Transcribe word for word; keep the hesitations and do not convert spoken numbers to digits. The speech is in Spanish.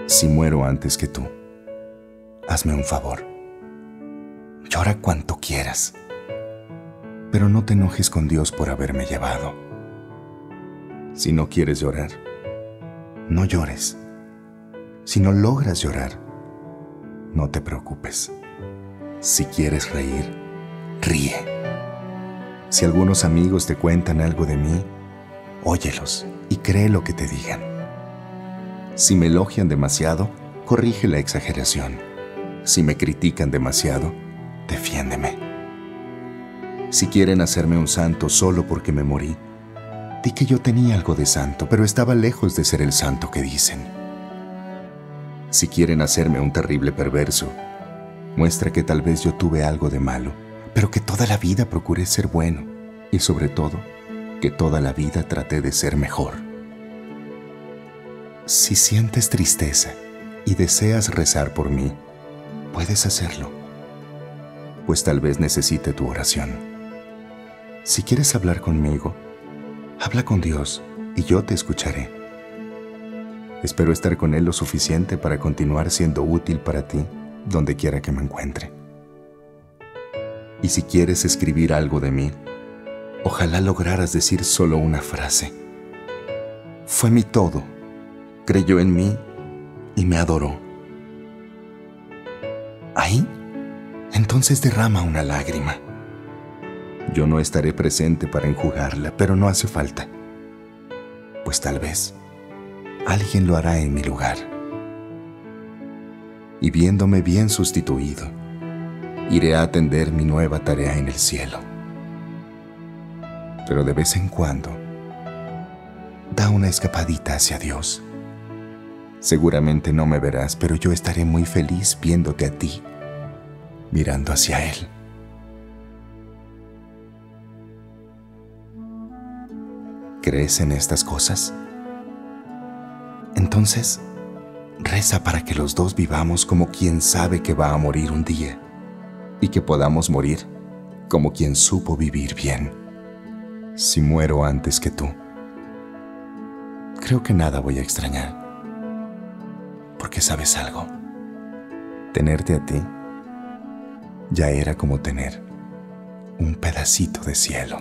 Si muero antes que tú, hazme un favor. Llora cuanto quieras, pero no te enojes con Dios por haberme llevado. Si no quieres llorar, no llores. Si no logras llorar, no te preocupes. Si quieres reír, ríe. Si algunos amigos te cuentan algo de mí, óyelos y cree lo que te digan. Si me elogian demasiado, corrige la exageración. Si me critican demasiado, defiéndeme. Si quieren hacerme un santo solo porque me morí, di que yo tenía algo de santo, pero estaba lejos de ser el santo que dicen. Si quieren hacerme un terrible perverso, muestra que tal vez yo tuve algo de malo, pero que toda la vida procuré ser bueno y sobre todo, que toda la vida traté de ser mejor. Si sientes tristeza y deseas rezar por mí, puedes hacerlo, pues tal vez necesite tu oración. Si quieres hablar conmigo, habla con Dios y yo te escucharé. Espero estar con Él lo suficiente para continuar siendo útil para ti donde quiera que me encuentre. Y si quieres escribir algo de mí, ojalá lograras decir solo una frase. Fue mi todo, creyó en mí y me adoró. ¿Ahí? Entonces derrama una lágrima. Yo no estaré presente para enjugarla, pero no hace falta, pues tal vez alguien lo hará en mi lugar. Y viéndome bien sustituido, iré a atender mi nueva tarea en el cielo. Pero de vez en cuando, da una escapadita hacia Dios. Seguramente no me verás, pero yo estaré muy feliz viéndote a ti, mirando hacia Él. ¿Crees en estas cosas? Entonces, reza para que los dos vivamos como quien sabe que va a morir un día y que podamos morir como quien supo vivir bien. Si muero antes que tú, creo que nada voy a extrañar, porque sabes algo, tenerte a ti ya era como tener un pedacito de cielo.